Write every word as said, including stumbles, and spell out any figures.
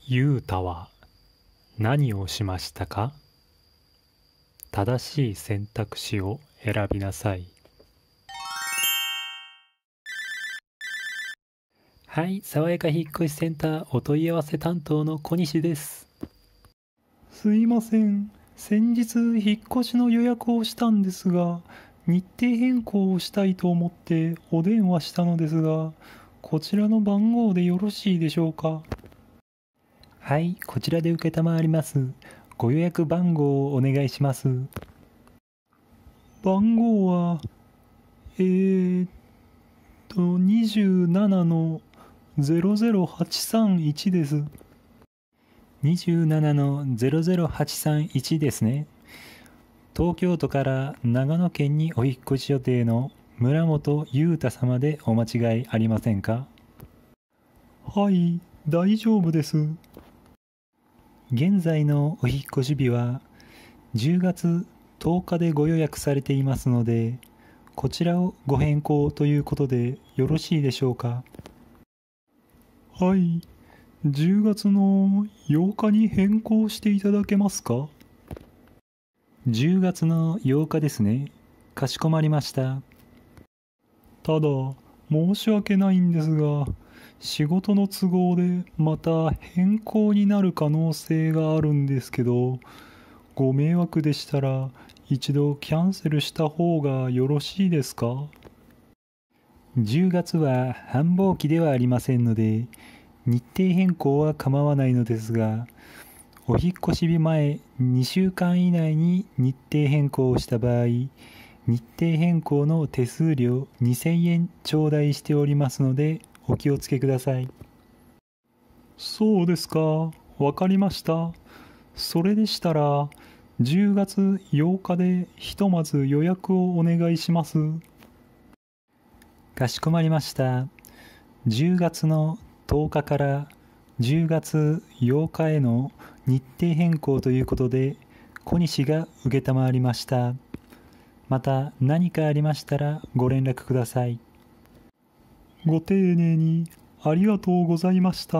ゆうたは何をしましたか？正しい選択肢を選びなさい。はい、爽やか引っ越しセンターお問い合わせ担当の小西です。 すいません。先日引っ越しの予約をしたんですが、日程変更をしたいと思ってお電話したのですが、こちらの番号でよろしいでしょうか？ はい、こちらで承ります。ご予約番号をお願いします。 番号は、えーっと、にじゅうななのゼロゼロはちさんいちです。 にじゅうななのゼロゼロはちさんいちですね。東京都から長野県にお引っ越し予定の村本裕太様でお間違いありませんか？ はい、大丈夫です。 現在のお引っ越し日はじゅうがつとおかでご予約されていますので、こちらをご変更ということでよろしいでしょうか？ はい、じゅうがつのようかに変更していただけますか？ じゅうがつのようかですね。かしこまりました。 ただ、申し訳ないんですが、仕事の都合でまた変更になる可能性があるんですけど、ご迷惑でしたら一度キャンセルした方がよろしいですか？ じゅうがつは繁忙期ではありませんので、日程変更は構わないのですが、お引っ越し日前にしゅうかん以内に日程変更をした場合、日程変更の手数料にせんえん頂戴しておりますので、お気をつけください。 そうですか。わかりました。それでしたら、じゅうがつようかでひとまず予約をお願いします。 かしこまりました。じゅうがつのとおかからじゅうがつようかへの日程変更ということで、小西が承りました。また何かありましたらご連絡ください。 ご丁寧にありがとうございました。